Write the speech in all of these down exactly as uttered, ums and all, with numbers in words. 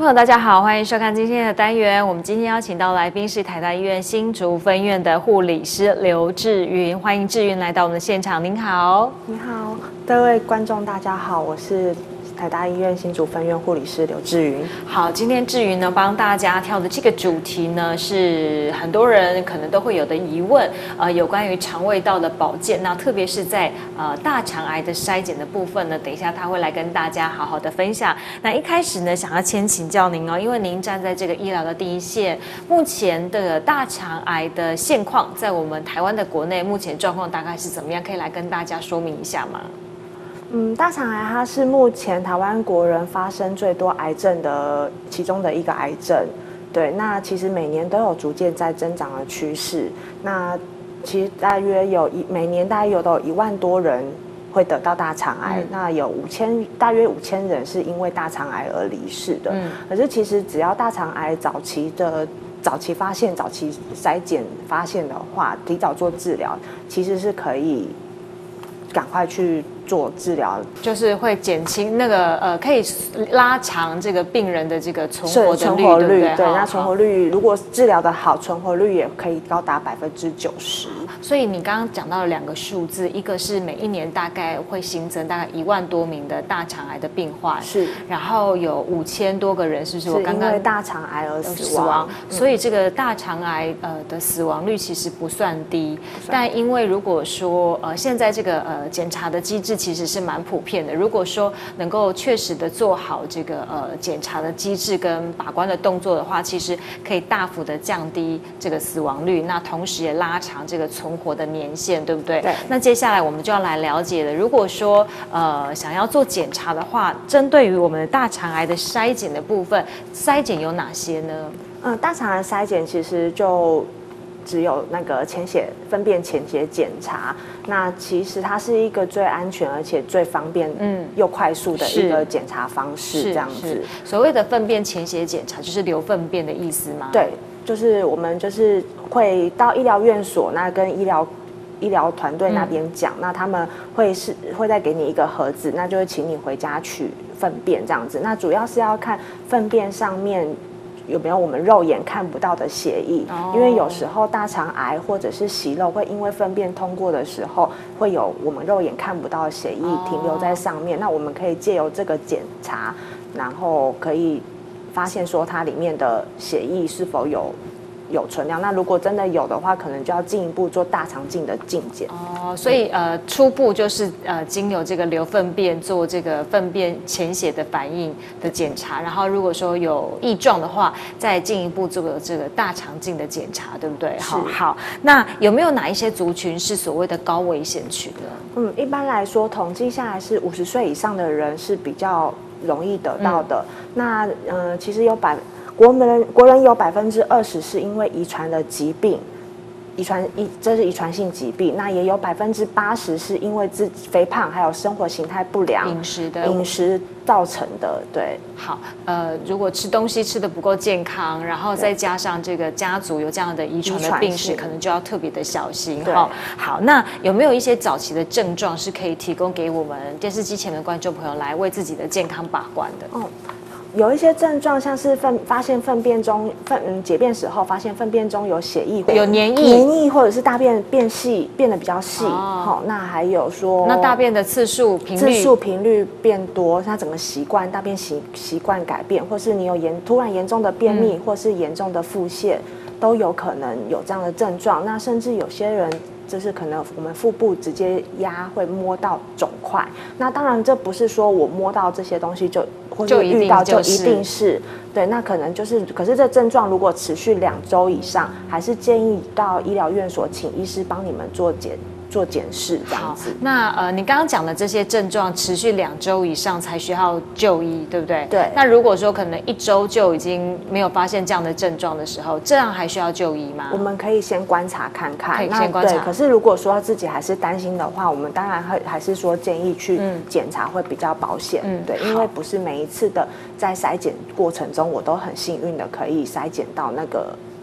朋友大家好，欢迎收看今天的单元。我们今天邀请到来宾是台大医院新竹分院的护理师刘志云，欢迎志云来到我们的现场。您好。 你好，各位观众大家好，我是台大医院新竹分院护理师刘志云。 好，今天志云呢帮大家挑的这个主题呢，是很多人可能都会有的疑问，呃，有关于肠胃道的保健，那特别是在呃大肠癌的筛检的部分呢，等一下他会来跟大家好好的分享。那一开始呢，想要先请教您哦，因为您站在这个医疗的第一线，目前的大肠癌的现况，在我们台湾的国内目前状况大概是怎么样？可以来跟大家说明一下吗？ 嗯，大肠癌它是目前台湾国人发生最多癌症的其中的一个癌症。对，那其实每年都有逐渐在增长的趋势。那其实大约有一每年大约有都有一万多人会得到大肠癌，嗯、那有五千大约五千人是因为大肠癌而离世的。嗯，可是其实只要大肠癌早期的早期发现、早期筛检发现的话，提早做治疗，其实是可以赶快去做治疗， 就是会减轻那个呃，可以拉长这个病人的这个存活的率， 存活率对不对？ 对，那存活率如果治疗的好，存活率也可以高达百分之九十。 所以你刚刚讲到了两个数字，一个是每一年大概会新增大概一万多名的大肠癌的病患， 是， 然后有五千多个人，是不是？我刚刚因为大肠癌而死亡， 嗯、所以这个大肠癌呃的死亡率其实不算低，但因为如果说呃现在这个呃检查的机制其实是蛮普遍的，如果说能够确实的做好这个呃检查的机制跟把关的动作的话，其实可以大幅的降低这个死亡率，那同时也拉长这个存活的年限，对不对？ 对。 那接下来我们就要来了解了，如果说呃想要做检查的话，针对于我们的大肠癌的筛检的部分，筛检有哪些呢？ 嗯，大肠癌筛检其实就只有那个潜血粪便潜血检查，那其实它是一个最安全而且最方便、嗯又快速的一个检查方式，这样子。 所谓的粪便潜血检查，就是留粪便的意思吗？ 对，就是我们就是会到医疗院所，那跟医疗医疗团队那边讲，嗯、那他们会是会再给你一个盒子，那就会请你回家取粪便这样子。那主要是要看粪便上面有没有我们肉眼看不到的血液，哦、因为有时候大肠癌或者是息肉会因为粪便通过的时候，会有我们肉眼看不到的血液停留在上面。哦、那我们可以借由这个检查，然后可以发现说它里面的血液是否有有存量。那如果真的有的话，可能就要进一步做大肠镜的镜检。 哦，所以呃，初步就是呃，经由这个留粪便做这个粪便潜血的反应的检查，然后如果说有异状的话，再进一步做这个大肠镜的检查，对不对？好，好。那有没有哪一些族群是所谓的高危险群呢？ 嗯，一般来说，统计下来是五十岁以上的人是比较容易得到的。嗯、那呃，其实有百国人国人有百分之二十是因为遗传的疾病，遗传遗这是遗传性疾病。那也有百分之八十是因为自肥胖还有生活形态不良、 饮食的饮食造成的。对， 好，呃，如果吃东西吃得不够健康，然后再加上这个家族有这样的遗传的病史，可能就要特别的小心哈。好，那有没有一些早期的症状是可以提供给我们电视机前的观众朋友来为自己的健康把关的？哦。 有一些症状，像是粪发现粪便中粪嗯解便时候发现粪便中有血液、 有黏液、 黏液或者是大便变细，变得比较细。好、哦，那还有说， 那大便的次数频率、 次数频率变多，它整个习惯大便习习惯改变，或是你有严突然严重的便秘，嗯、或是严重的腹泻，都有可能有这样的症状。那甚至有些人。就是可能我们腹部直接压会摸到肿块，那当然这不是说我摸到这些东西就或者遇到就一定是对，那可能就是可是这症状如果持续两周以上，还是建议到医疗院所请医师帮你们做检做检视这样子。 那呃，你刚刚讲的这些症状持续两周以上才需要就医，对不对？ 对。 那如果说可能一周就已经没有发现这样的症状的时候，这样还需要就医吗？ 我们可以先观察看看， 可以先观察。 对，可是如果说自己还是担心的话，我们当然还还是说建议去检查会比较保险。嗯，对，因为不是每一次的在筛检过程中，我都很幸运的可以筛检到那个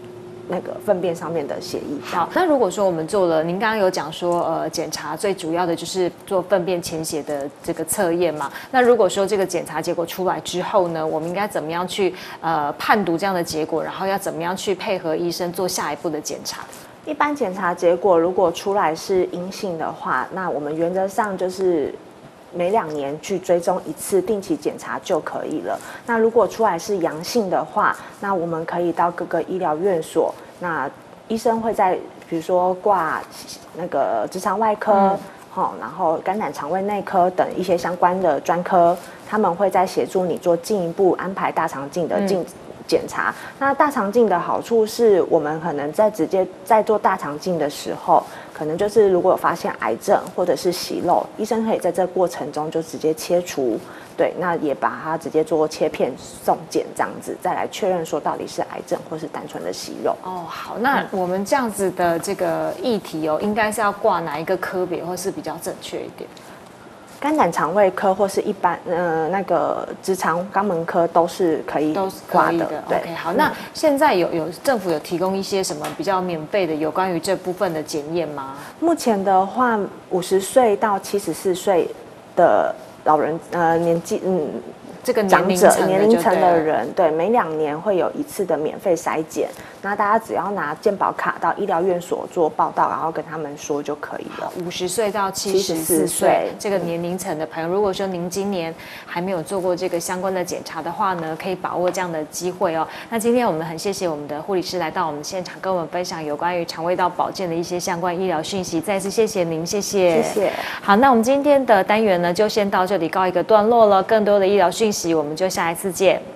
那个粪便上面的血液。 好，那如果说我们做了，您刚刚有讲说，呃，检查最主要的就是做粪便潜血的这个测验嘛。那如果说这个检查结果出来之后呢，我们应该怎么样去呃判读这样的结果，然后要怎么样去配合医生做下一步的检查？ 一般检查结果如果出来是阴性的话，那我们原则上就是每两年去追踪一次，定期检查就可以了。那如果出来是阳性的话，那我们可以到各个医疗院所，那医生会在比如说挂那个直肠外科，嗯哦、然后肝胆肠胃内科等一些相关的专科，他们会再协助你做进一步安排大肠镜的进。嗯检查。那大肠镜的好处是我们可能在直接在做大肠镜的时候，可能就是如果有发现癌症或者是息肉，医生可以在这个过程中就直接切除，对，那也把它直接做切片送检这样子，再来确认说到底是癌症或是单纯的息肉。 哦，好，那我们这样子的这个议题哦，应该是要挂哪一个科别，或是比较正确一点？ 肝胆肠胃科或是一般呃那个直肠肛门科都是可以都是挂的。 可以的。 对 OK， 好，那现在有有政府有提供一些什么比较免费的有关于这部分的检验吗？ 目前的话，五十岁到七十四岁的老人呃年纪嗯。 这个长者年龄层的人， 人，对，每两年会有一次的免费筛检。那大家只要拿健保卡到医疗院所做报到，然后跟他们说就可以了。 五十岁到七十四岁这个年龄层的朋友，如果说您今年还没有做过这个相关的检查的话呢，可以把握这样的机会哦。那今天我们很谢谢我们的护理师来到我们现场，跟我们分享有关于肠胃道保健的一些相关医疗讯息。再次谢谢您，谢谢， 谢谢。 好，那我们今天的单元呢，就先到这里告一个段落了。更多的医疗讯息，我们就下一次见。